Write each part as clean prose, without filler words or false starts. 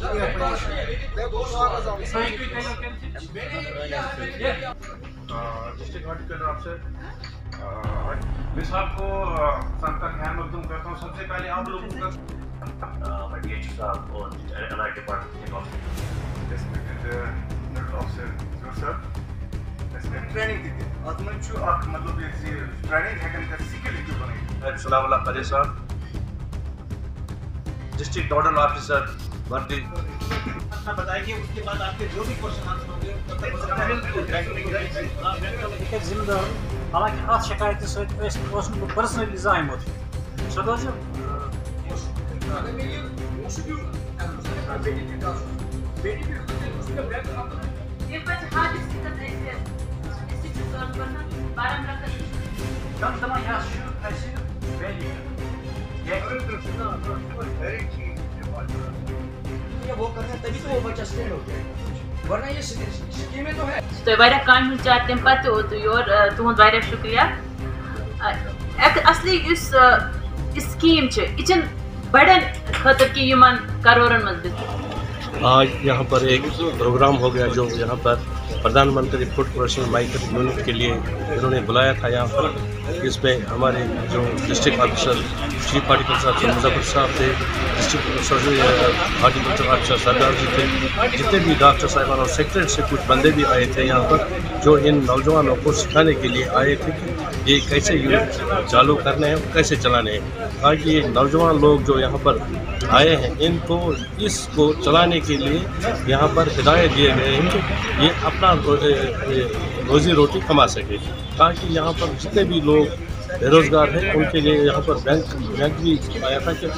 District horticulture افسر میں صاحب کو سب کا خیال مقدم کرتا ہوں. سب سے پہلے آپ لوگوں کا ڈی صاحب اور ڈپارٹمنٹ ٹریننگ دیتے اتھ من اخ مطلب ٹریننگ ہیکن کر سکل ہیکو بنائت. سلام اللہ قادر صاحب ڈسٹرکٹ نوڈل آفیسر بھرتی. بتائیں کہ اس کے بعد آپ کے جو بھی کوشچن آنسر ہوں گے ذمہ دار. حالانکہ ات شکایت ستھ پرسنلی زانیمت سو وہ کرنا تبھی تو وہ بچہ اسٹینڈ ہو جائے گا ورنہ یہ سکیمیں تو ہے. تُہۍ واریاہ کامہِ ہُنٛد چارٕ تَمہِ پَتہٕ تہِ ووتوٕ یور تُہُنٛد واریاہ شُکریہ. اصلی یُس یہِ سکیٖم چھِ یہِ چھِنہٕ بَڑٮ۪ن خٲطرٕ کہِ یِمن کرورن منٛز دِژمٕژ. آج یہاں پر ایک پروگرام ہو گیا جو یہاں پر Pradhan Mantri food production micro unit کے لیے انہوں نے بلایا تھا یہاں پر. اس میں ہمارے جو district officer chief horticulture officer Muzaffar صاحب تھے, ڈسٹرکٹ ہارٹیکلچر آفیسر سردار جی تھے, جتنے بھی ڈاکٹر صاحبان اور سیکٹریٹ سے کچھ بندے بھی آئے تھے یہاں پر جو ان نوجوانوں کو سکھانے کے لیے آئے تھے کہ یہ کیسے یونٹ چالو کرنے ہیں اور کیسے چلانے ہیں. تاکہ یہ نوجوان لوگ جو یہاں پر آئے ہیں ان کو اس کو چلانے کے لیے یہاں پر ہدایت دیے گئے ہیں کہ یہ اپنا روزی روٹی کما سکے. تاکہ یہاں پر جتنے بھی لوگ بے روزگار ہیں ان کے لیے یہاں پر بینک بھی آیا تھا کہ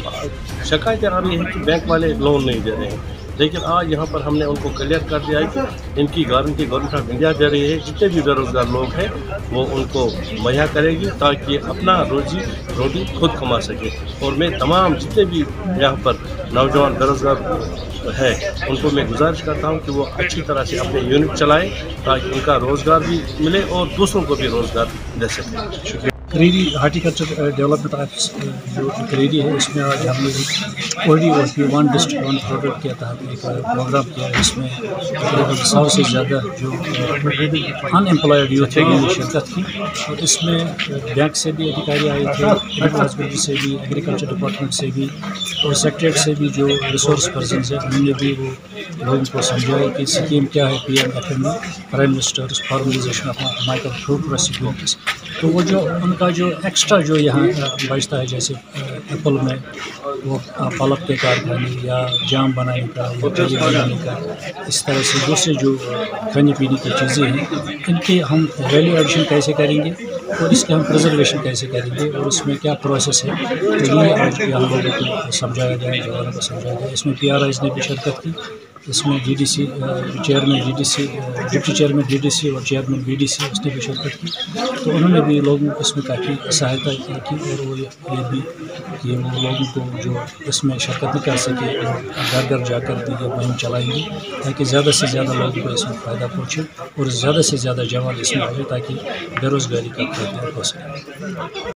شکایت آ رہی ہے کہ بینک والے لون نہیں دے رہے ہیں, لیکن آج یہاں پر ہم نے ان کو کلیئر کر دیا ہے کہ ان کی گارنٹی گورنمنٹ آف انڈیا دے رہی ہے. جتنے بھی بے روزگار لوگ ہیں وہ ان کو مہیا کرے گی تاکہ یہ اپنا روزی روٹی خود کما سکے. اور میں تمام جتنے بھی یہاں پر نوجوان بے روزگار ہے ان کو میں گزارش کرتا ہوں کہ وہ اچھی طرح سے اپنے یونٹ چلائیں تاکہ ان کا روزگار بھی ملے اور دوسروں کو بھی روزگار دے سکیں. شکریہ. کریری ہارٹیکلچر ڈیولپمنٹ آفس جو کریری ہے اس میں آج ہم نے ایک ODOP one district one product کے تحت ایک پروگرام کیا ہے. اس میں تقریباً 100 سے زیادہ جو ان امپلائڈ یوتھ ہیں نے شرکت کی. اور اس میں بینک سے بھی ادھیکاری آئے تھے, ہاسپٹل سے بھی, ایگریکلچر ڈپارٹمنٹ سے بھی اور سیکٹریٹ سے بھی جو ریسورس پرسنز ہیں انہوں نے بھی وہ لوگوں کو سمجھایا کہ اسکیم کیا ہے PMFME prime minister's formalization of micro food processing enterprises. تو وہ جو ان کا جو ایکسٹرا جو یہاں بچتا ہے جیسے ایپل میں وہ پلک کے کارخانے یا جام بنانے کا یا جیلی بنانے کا, اس طرح سے دوسرے جو کھانے پینے کی چیزیں ہیں ان کے ہم ویلیو ایڈیشن کیسے کریں گے اور اس کے ہم پرزرویشن کیسے کریں گے اور اس میں کیا پروسیس ہے. تو یہ آج یہاں لوگوں کو سمجھایا گیا, جوانوں کو سمجھایا گیا. اس میں PRIs نے بھی شرکت کی. اس میں GDC chairman GDC deputy chairman DDC اور چیئرمین BDC اس نے بھی شرکت کی. تو انہوں نے بھی لوگوں کو اس میں کافی سہایتا کی اور وہ یہ بھی کہ وہ لوگوں کو جو اس میں شرکت نہیں کر سکے گھر گھر جا کر دیگر مہم چلائیں گے تاکہ زیادہ سے زیادہ لوگوں کو اس میں فائدہ پہنچے اور زیادہ سے زیادہ جوان اس میں آئے تاکہ بے روزگاری کا خاتمہ ہو سکے.